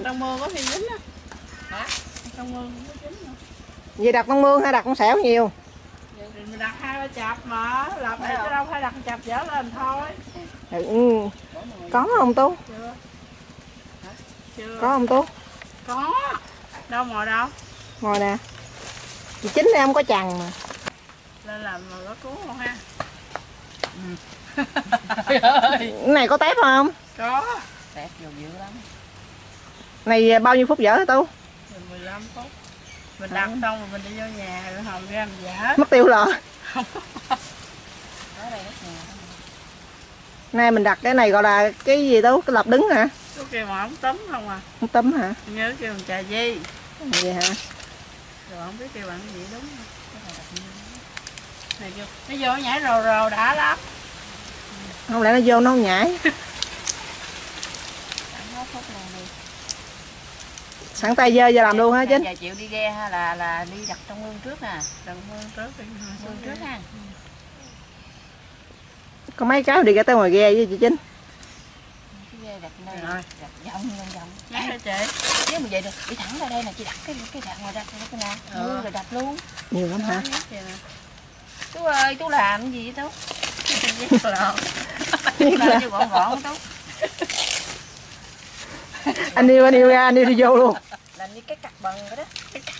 trong mương có khi dính á. Hả? Trong mương cũng có dính nữa. Vậy đặt con mương hay đặt con xẻo nhiều? Mình đặt 2-3 chập mà, làm này chứ đâu phải đặt chập dở lên thôi. Ừ. Có không Tú? Chưa. Hả? Chưa. Có không Tú? Có. Đâu ngồi đâu? Ngồi nè. Chị Chính em không có chằn mà. Lên làm mà có cuốn không ha? Cái này có tép không? Có. Tép nhiều dữ lắm. Này bao nhiêu phút dở hả Tú? 15 phút. Mình đặt xong rồi mình đi vô nhà rồi hòm ra mình dở. Mất tiêu lợ. Nay mình đặt cái này gọi là cái gì Tú? Cái lọc đứng hả? Có kêu mà không tấm không à? Không tấm hả? Nhớ kêu bằng trà di. Vậy hả? Rồi không biết kêu bạn gì đúng không? Này kêu nó vô nhảy rồ rồ đã lắm. Không lẽ nó vô nó không nhảy? Sẵn tay dơ giờ làm luôn hả Chính? Giờ chịu đi ghe hay là đi đặt trong mương trước nè. Đặt mương trước đi. Mương trước ha. Có mấy cái đi ra tới ngoài ghe với chị Chính. Cái ghe đặt đây rồi. Đặt vòng. Nhắc hả chị? Chứ mà vậy được, đi thẳng ra đây nè, chị đặt cái đặt ngoài ra cái nè. Mương rồi đặt luôn. Nhiều lắm hả? Tú ơi, Tú làm cái gì vậy Tú? Nhắc lộn. Làm cho gọn Tú. Anh yêu ra, anh yêu đi vô luôn. Làm như cái cặp bằng rồi đó.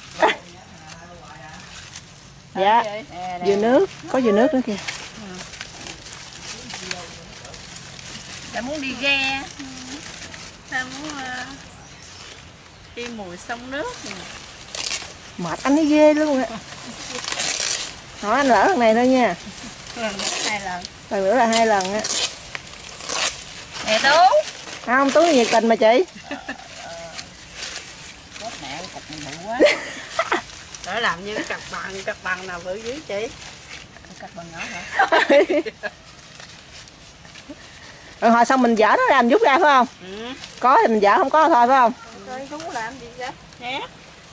Dạ. Dừa nước, có dừa nước nữa kìa. Đã muốn đi ghe. Ta muốn đi mùi sông nước. Mệt anh ấy ghê luôn á. Hỏi anh lỡ lần này thôi nha. Lần nữa 2 lần. Lần nữa là 2 lần á. Nè Tú. Không, Tú nhiệt tình mà chị. Chết mẹ, cục bự quá. Để làm như cái cặp bằng nào bự dưới chị? Cặp bằng nhỏ hả? Rồi hồi xong mình dở nó ra mình rút ra phải không? Ừ. Có thì mình dở, không có thôi phải không? Rồi Tú làm gì vậy? Nhé.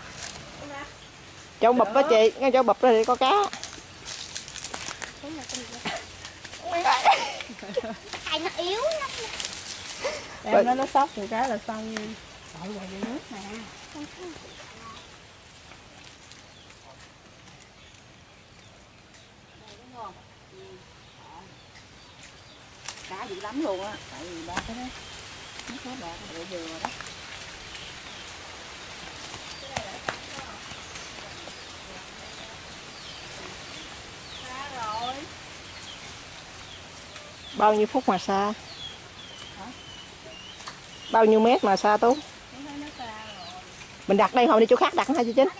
Chỗ bụp đó chị, ngay chỗ bụp đó thì có cá. Ai nó yếu lắm. Em nó sóc một cái là xong nha. Đợi vào dây nước nè. Cá dữ lắm luôn á, tại vì ba cái đó nó có bạc để dừa đó. Bao nhiêu phút mà xa? Bao nhiêu mét mà xa Tú? Mình đặt đây hồi đi chỗ khác đặt hả chị Chính?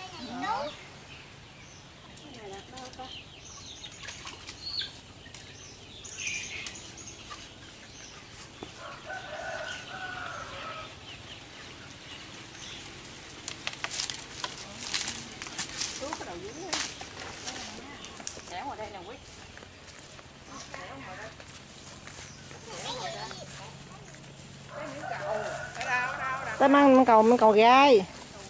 Tới măng cầu gai.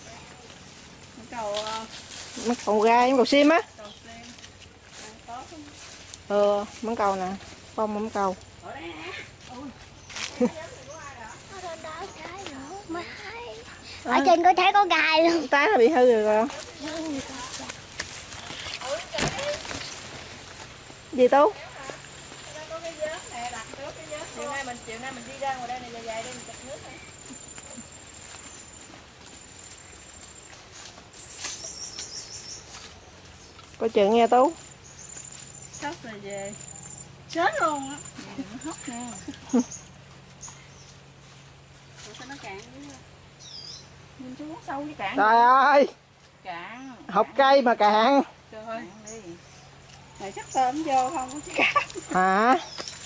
Măng cầu gai, măng cầu sim á. Măng cầu nè, bông măng cầu. Ở trên có thấy có gai luôn. Tái nó bị hư rồi không? Gì Tú? Chiều nay mình đi ra ngoài đây này dài đây mình chặt nước này. Coi chừng nghe Tú. Sóc rồi về. Chết luôn á. Nó hốc nha. Sao nó cạn dữ. Nhìn xuống sâu với cạn. Trời ơi. Cạn. Hộp cây mà cạn. Trời ơi. Này chắc tôm vô không có cá. Hả?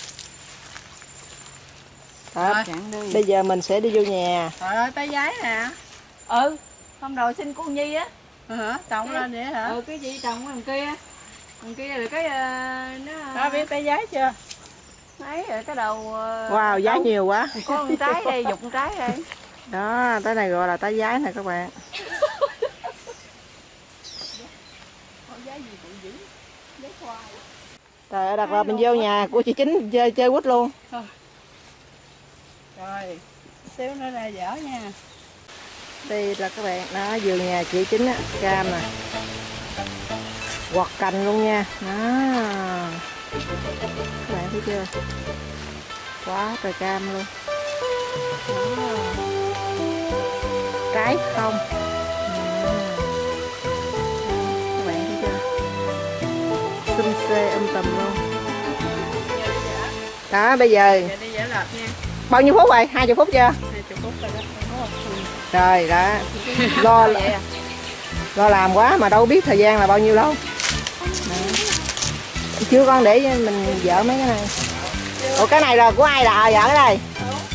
Thôi, bây giờ mình sẽ đi vô nhà. Trời ơi, tay giấy nè. Ừ, hôm rồi xin cô Nhi á. Hả? Trồng lên vậy hả? Cái gì trồng đằng kia. Đằng kia là cái nó... Đó, biết tay giấy chưa? Ấy rồi cái đầu... Wow, giá nhiều quá. Có con trái đây, dục con trái đây. Đó, cái này gọi là trái giái nè các bạn. Trời ơi, đặt là mình vô nhà của chị Chính chơi quýt luôn. Rồi, xíu nữa ra dở nha. Đây là các bạn, đó vườn nhà chị Chính á, cam nè. Quật cành luôn nha. Đó. Các bạn thấy chưa? Quá trời cam luôn. Đó. Trái không. Các bạn thấy chưa? Xum xê tùm luôn. Đó bây giờ Giờ đi giả lập nha. bao nhiêu phút rồi? 20 phút chưa? 20 phút rồi đó. Rồi đó. Lo làm quá mà đâu biết thời gian là bao nhiêu đâu. Đó. Chưa con để mình dỡ mấy cái này. Ủa cái này là của ai là dỡ cái này?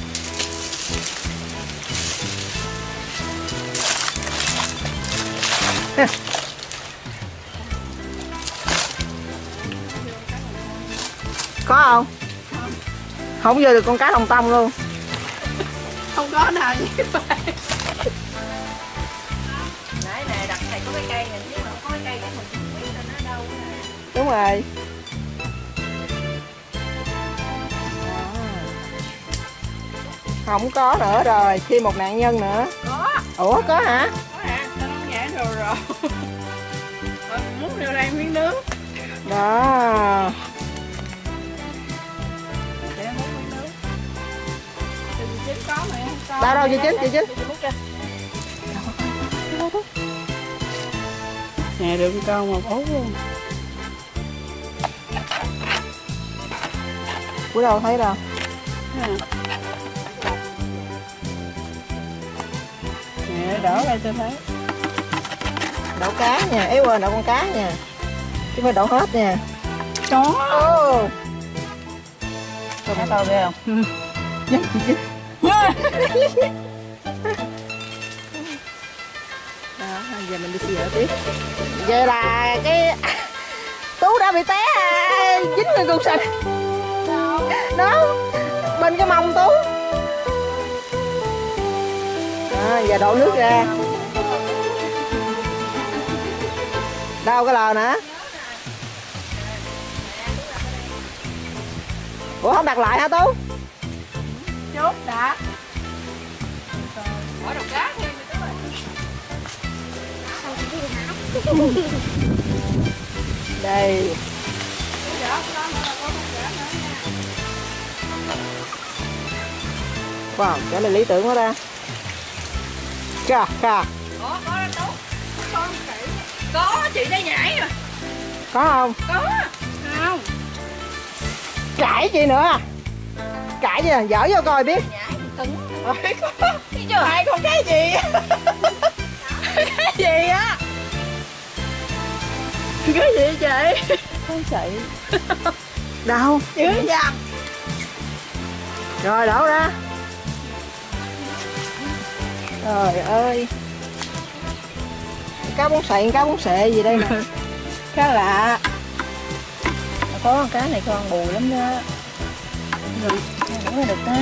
Có không? Không vô được con cá hồng tông luôn. Không có nào như vậy. Nãy nè đặt này có cái cây này chứ mà có cái cây cái mình không biết là nó đâu nè. Đúng rồi. Không có nữa rồi, thêm một nạn nhân nữa. Có. Ủa có hả? Có hả? Tao nói nhảy rồi rồi. Múc vô đây miếng nước. Đó. Để múc miếng nước. Chị Chính có mà em không có. Đâu đâu chị Chính, chị Chính. Nè được con một út luôn. Của đâu thấy đâu. Nè đổ ra cho thấy. Đậu cá nha, ấy quên đậu con cá nha. Chứ phải đậu hết nha. Có. Ô. Thấy to ghê không? Đó, giờ mình đi dỡ tiếp. Vậy là cái Tú đã bị té dính lên con sình. Đó, bên cái mông Tú. Đó, giờ đổ nước ra. Đâu cái lò nữa? Ủa không đặt lại hả Tú? Chốt đã. Bỏ đầu cá thêm nữa. Đây. Wow, cái này lý tưởng quá ta. Chà, chà. Có đó Tú. Có chị đây nhảy rồi. Có không? Có. Không. Cãi chị nữa à? Cãi gì à? Dở vô coi biết. Nhảy cứng. Ôi có. Thấy chưa? Ai không cái gì? Cái gì á? Cái gì chị? Không chạy. Đâu? Dưới dầm. Rồi đổ ra. Trời ơi. Cá bún xệ gì đây nè. Cá lạ. Có con cá này con bùi lắm đó. Rồi, không có được ta.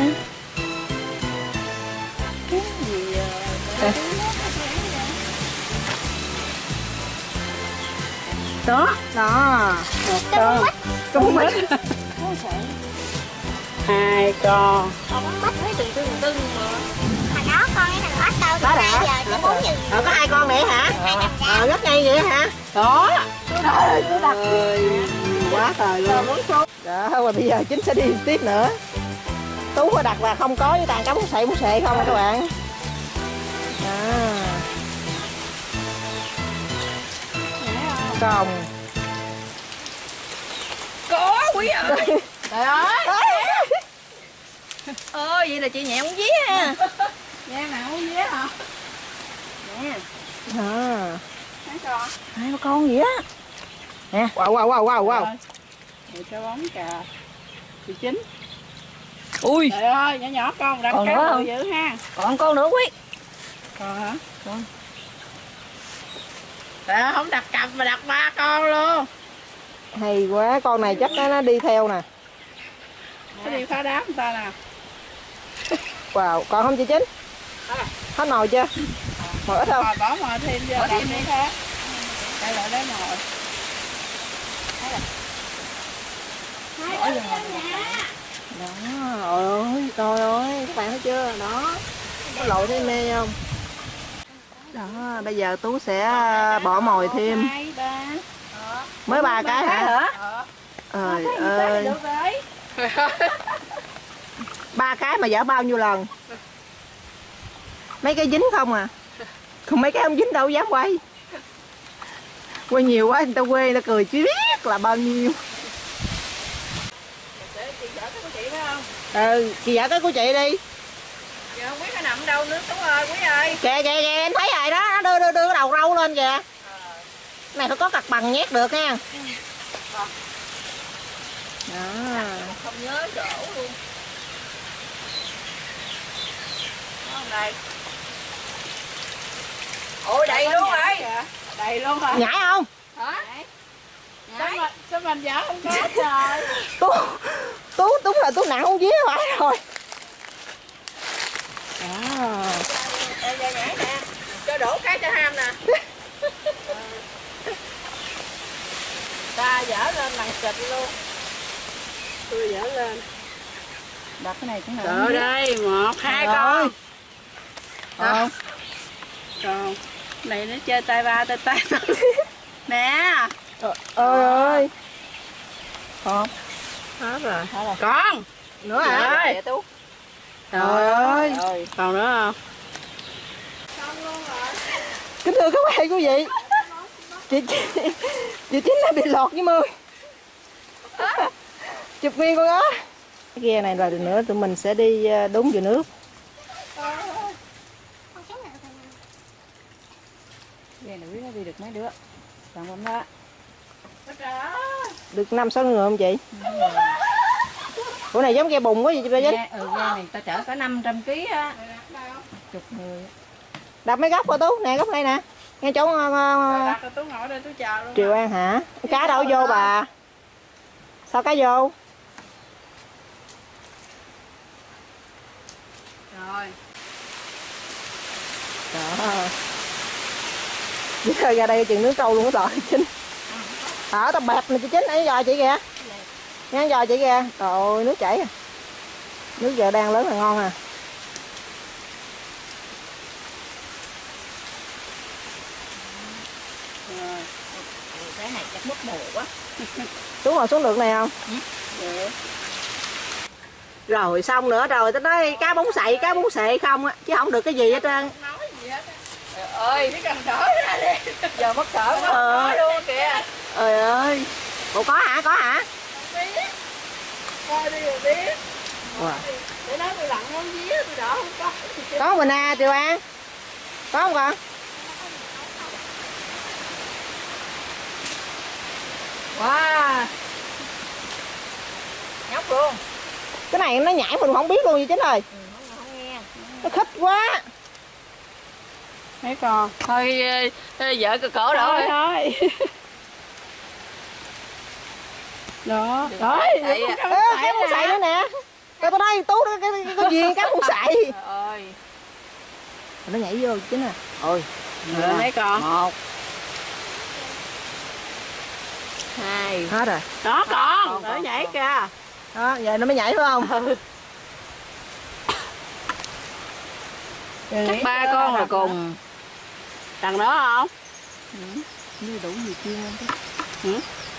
Cái gì À. đó? Đó. Một con. Con mít. Hai con. Con mắt thấy từng mà. Hồi đó con cái thằng bắt đâu Đó từ đã. 2 giờ tới 4 giờ. Có 2 con nữa hả? Rất ngay vậy hả? Đó. Ơi, quá trời luôn. Đó, và bây giờ Chính sẽ đi tiếp nữa. Tú có đặt là không có với tàn cá bún xệ không các bạn. Còn Có quý à. Trời ơi. Vậy là chị nhẹ muốn dí ha. Nghe nào không dế hả? Nè. Mấy con. 2 con gì đó. Nè. Wow. Để cho bóng trà. Chị Chính. Ui. Trời ơi, nhỏ con đặt Còn cá nữa bự không? dữ ha. Còn con nữa quý. Còn hả? Con. Trời ơi, không đặt cặp mà đặt 3 con luôn. Hay quá, con này chắc nó đi theo nè. Nó đi phá đám người ta nè. Wow, còn không chị Chính? Hết nồi chưa? Mồi ít không? Rồi bỏ mồi thêm vô làm đi khác. Đây là lấy mồi. Đó, trời ơi, các bạn thấy chưa? Đó, có lội thấy mê không? Đó, bây giờ Tú sẽ bỏ mồi thêm. 2, 3. Mới 3 cái hả? Trời ơi. Được rồi. 3 cái mà dở bao nhiêu lần? Mấy cái dính không à? Còn mấy cái không dính đâu dám quay. Quay nhiều quá người ta quê người ta cười chứ biết là bao nhiêu. Để chị dở cái của chị phải không? Ừ, chị dở cái của chị đi. Giờ không biết nó nằm đâu nữa Tú ơi, Quý ơi. Kìa kìa kìa em thấy rồi đó, nó đưa cái đầu râu lên kìa. Này phải có cặt bằng nhét được nha. Đó. Không nhớ chỗ luôn. Đó đây. Ôi đầy luôn rồi. Đầy luôn hả? Nhảy không? Hả? Sao mình dở không có trời. Tú là Tú nặng không vía phải rồi. Đó. Đây nhảy nè. Cho đổ cái cho ham nè. Ta dở lên bằng xịt luôn. Tôi dở lên. Đặt cái này cũng được. Rồi đây, 1, 2 con. Không. Còn này nó chơi tay ba tay tay. Nè. Ôi ơi. Không. Hết rồi. Hết rồi. Con. Nữa hả? Rồi. Để Tú. Trời ơi. Rồi. Còn nữa không? Kính thưa các bạn quý vị. Chị Chính đã bị lọt với mưa. Chụp nguyên con đó. Cái ghe này rồi nữa tụi mình sẽ đi đúng vô nước. Ghe này biết nó đi được mấy đứa. Còn bấm đó. Được 5-6 người không chị? Bữa này giống ghe bùng quá vậy chị Ba Chính. Ghe này ta chở cả 500 kg á. Chục người. Đập mấy góc qua Tú, nè góc đây nè. Nghe chỗ Đặt Tú ngồi đây Tú chờ luôn. Triều An hả? Cá đâu vô bà? Sao cá vô? Rồi. Đó. Giờ ra đây chừng nước trâu luôn đó rồi Chính. Tao bẹp này chị Chính, ấy giò chị kìa. Nghe giò chị kìa. Trời ơi nước chảy à. Nước giờ đang lớn là ngon à. Cái này chắc mất bồ quá. Tú ngồi xuống được này không? Được. Rồi xong nữa rồi tới nói cá bóng xậy, cá bóng xệ không á, chứ không được cái gì hết trơn. Nói gì hết. Trời ơi, chỉ cần đổ ra đi. Giờ mất cỡ quá. Nói luôn kìa. Trời ơi. Ủa có hả? Có hả? Không biết. Coi đi rồi biết. Wow. Để nói tôi lặn món vía tôi đỡ không có. Có mình à Triều An. Có không con? Wow. Nhóc luôn. Cái này nó nhảy mình không biết luôn vậy Chính ơi. Không nghe. Nó khích quá. Thấy con. Thôi vợ cái cổ đổ rồi. Thôi. Đó. Đó. Xậy à. Cá bóng xậy nữa nè. Coi tao đây Tú cái gì cá bóng xậy. Trời ơi. Nó nhảy vô Chính à. Ôi. Rồi mấy con. 1 2. Hết rồi. Đó con. Đỡ nhảy kìa. Đó, giờ nó mới nhảy phải không? Chắc 3 con là cùng. Đằng đó không? Như đủ nhiều chiên không? Ừ.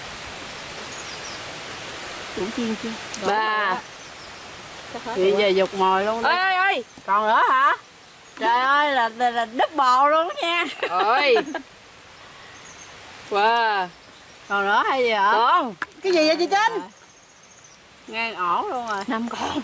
Đủ chiên chưa? 3. Bây giờ dục mồi luôn đi. Ơi ơi. Còn nữa hả? Trời ơi là double luôn đó nha. Ơi. Wow. Còn nữa hay gì hả? Con. Cái gì vậy chị Chính? Ngang ổn luôn rồi. 5 con.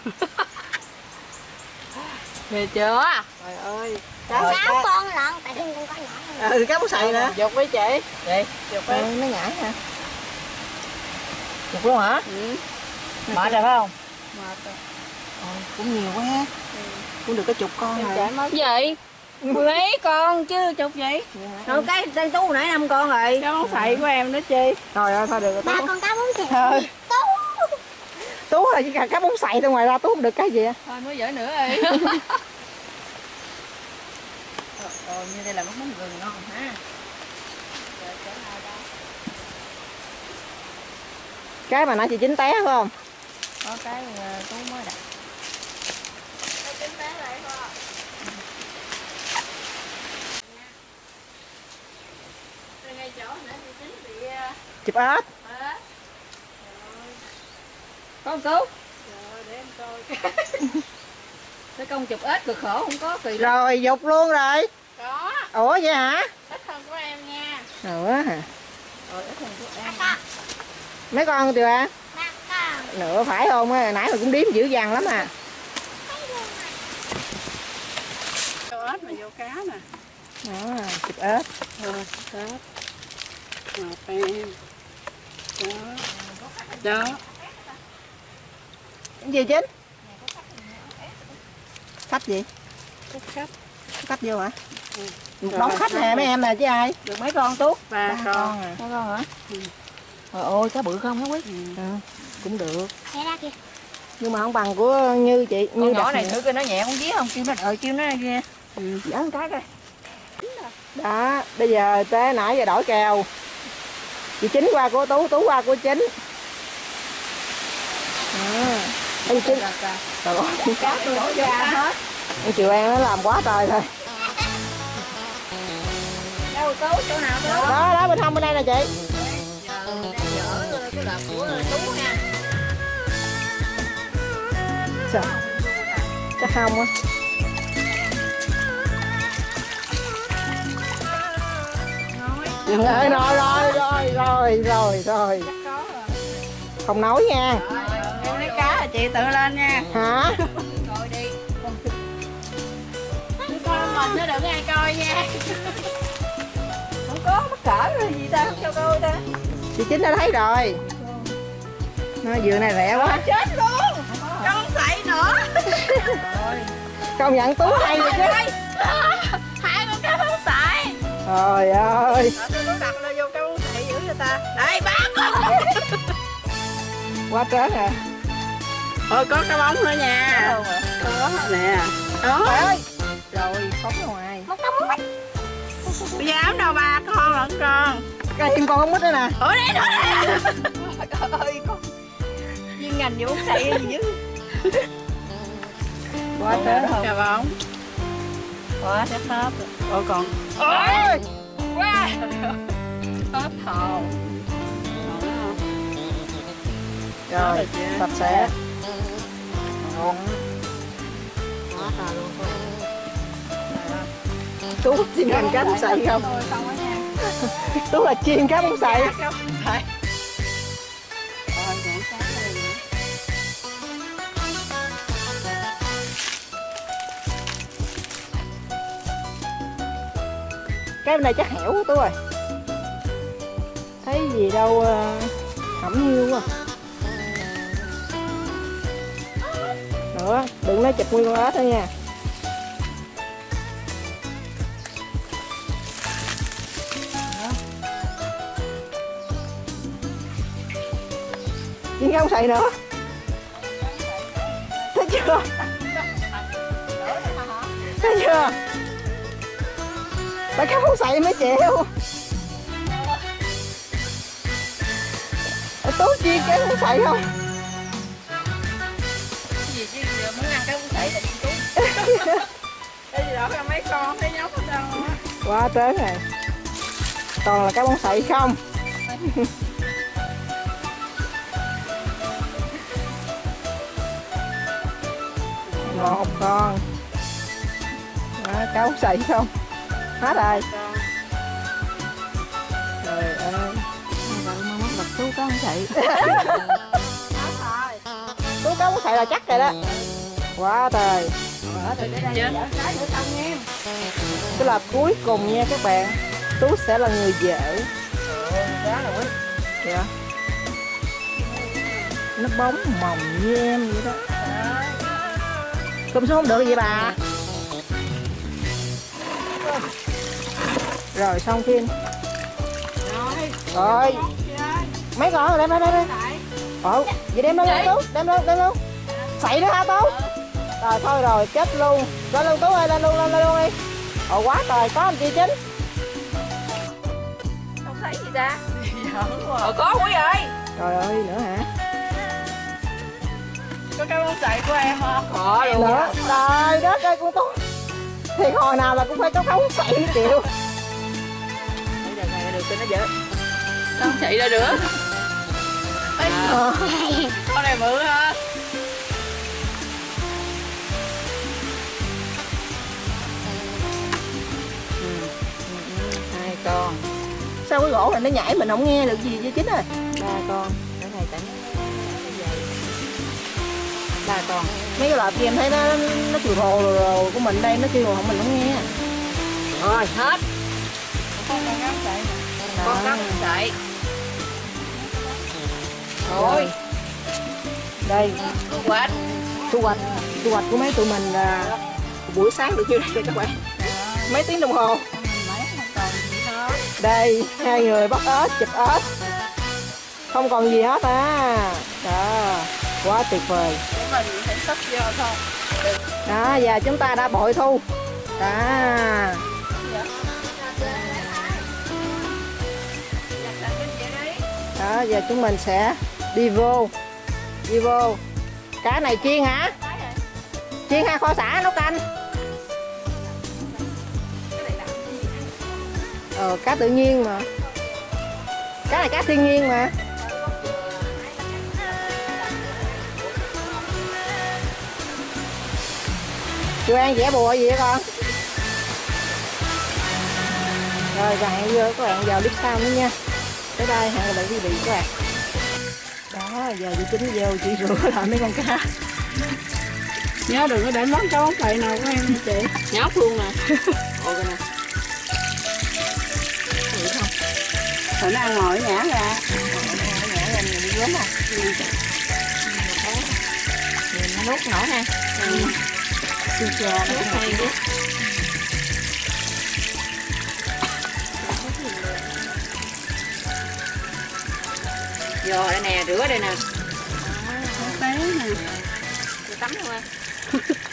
Về chưa? Trời ơi. 6 con lận, tại thêm con có nhỏ hơn. Ừ, cá bóng xậy nè. Dục với chị. Vậy. Dục với. Nó nhảy hả? Được luôn hả? Ừ. Mệt rồi phải không? Mệt rồi. Cũng nhiều quá ha. Cũng được cái chục con rồi. Chạy mất. Vậy? Mấy con chứ chục vậy? Rồi cái tên Tú nãy 5 con rồi. Cái món xậy của em nữa chi? Trời ơi thôi được rồi. 3 con cá bóng xệ. Thôi. Tú là chỉ cần cá bóng xậy thôi, ngoài ra Tú không được cái gì á. Thôi mới giỡn nữa đi. Như đây là món gừng ngon ha. Cái mà nãy chị Chính té phải không? Có cái Tú mới đặt. Chụp ếch. Có không cứu? Cái công chụp ếch cực khổ không có kỳ lắm. Rồi dục luôn rồi. Có. Ủa vậy hả? Ít hơn của em nha. Nữa hả? Rồi ếch hơn của em. Mấy con chưa ăn? 3 con. Nữa phải không? Nãy mày cũng đếm dữ dằn lắm à. Vô ếch mà vô cá nè. Đó, chụp ếch. Cá. Ngọt em. Đó. Cái gì Chính? Khách gì? Khách. Khách vô hả? Một đống khách nè mấy em nè chứ ai? Được mấy con Tú? 3 con. à. 3 con hả? Trời ơi cá bự không hả Quý? Cũng được. Thế ra kìa. Nhưng mà không bằng của Như chị. Con Như nhỏ này đặt thử coi nó nhẹ con vía không? Kêu nó đợi kêu nó kia. Giỡn cái coi. đó, bây giờ tới nãy giờ đổi kèo. Chị Chính qua của Tú, Tú qua của Chính. Anh Chính. Trời ơi, Cá tôi đổ ra hết. anh Triệu An nó làm quá trời thôi. Đâu Tú, chỗ nào Tú? Đó, đó bên hông bên đây nè chị. Dở cái đợt của Tú nha. Sao? Chắc không á. Rồi. Không nói nha. Em lấy cá là chị tự lên nha. Hả? Coi đi. Chứ con mình nó đừng ai coi nha. Không có mắc cỡ rồi gì ta, sao coi ta. Chị Chính đã thấy rồi. Nó dừa này rẻ quá. Chết luôn. Con sậy nữa. Công nhận Tú hay rồi chứ. 2 con cá bóng sậy. Trời ơi. Tôi có đặt nó vô cá bóng sậy dữ cho ta. Đây 3 con. Quá trớn à. Ôi có cá bóng nữa nha. Có nè. Đó. Trời ơi. Rồi phóng ra ngoài. Bây giờ ám đâu 3 con lận con. Cái thêm con không ít nữa nè. Ủa đây đó nè. Trời ơi con. Viên ngành vô sậy gì chứ. Quá trớn. Cá bóng. Quá chắc khớp. Ôi còn. Ôi. Quá. Hết hồn. Rồi, sạch sẽ. Quá trời luôn. Tú chiên hành cá bóng xậy không? Thôi xong đó nha. Tú là chiên cá bóng xậy. Cá bóng sậy. Rồi còn cá này nữa. Cái bên này chắc hẻo Tú ơi. Thấy gì đâu hẩm nhiêu quá. Nữa, đừng nói chụp nguyên con ếch đó nha. Chiên cá bóng xậy nữa. Thấy chưa? Thấy chưa? Phải cá bóng xậy mới chịu. Tú chiên cá bóng xậy không? Cái gì chứ giờ muốn ăn cái bún sậy là đi Tú. Đây gì đó ra mấy con thấy nhóc hết đâu á. Quá trớn này. Toàn là cá bóng xậy không. Một con. Đó, cá bóng xậy không. Hết rồi. Trời ơi. Rồi mà mất bật Tú có bún sậy. Tú cá bóng xậy là chắc rồi đó. Quá trời. Cái là cuối cùng nha các bạn. Tú sẽ là người vợ. Dạ. Nó bóng mồng như em vậy đó. Cơm xuống không được vậy bà. Rồi xong phim. Rồi. Mấy con rồi đem lên đây. Ồ, vậy đem lên Tú, đem lên. Sậy nữa hả Tú? Rồi thôi rồi, chết luôn. Lên luôn Tú ơi, lên luôn đi. Ồ quá trời, có anh chị Chính. Không thấy gì ta. Có Quý ơi. Trời ơi, nữa hả? Có cá bóng sậy của em không? Có luôn. Nữa. Trời đất ơi con Tú. Thì hồi nào là cũng phải có bóng xậy chịu. Bây giờ này được cho nó dở. Con chạy ra nữa. Con này mượn hả? Hai con. Sao cái gỗ này nó nhảy mình không nghe được gì chứ Chính ơi. Ba con. Cái này cảnh ba con. Mấy cái loại kia em thấy nó chùi rồ của mình đây nó kêu rồ mình không nghe. Rồi hết. Con ngắm chạy. Con cắm sợi. Rồi. Đây. Quạt. Thu hoạch của mấy tụi mình là Buổi sáng được như đây đây các bạn. Mấy tiếng đồng hồ. đây 2 người bắt ếch, chụp ếch, không còn gì hết á. Đó, quá tuyệt vời. Mình phải sắp vô thôi. Đó, và chúng ta đã bội thu. Đó. Đó, giờ chúng mình sẽ đi vô. Cá này chiên hả? Chiên hay kho sả nấu canh? Cá tự nhiên mà. Cá này cá thiên nhiên mà. Chú An vẽ bùa gì vậy con? Rồi và hẹn các bạn vào clip sau nữa nha. Tới đây hẹn gặp lại quý vị các bạn. Đó, giờ chị Chính vô chị rửa lại mấy con cá. Nhớ đừng có để món cá món phệ nào của em nha chị. Nhóc luôn nè. Ôi cái này. Vậy không? Rồi nó ăn ngồi nhả ra. Nhả lên mình đi gớm không? Nhìn nó nuốt nổi ha. Xin chào nó cũng hay chứ. Rồi đây nè, rửa đây nè. Té nè. Tắm luôn em.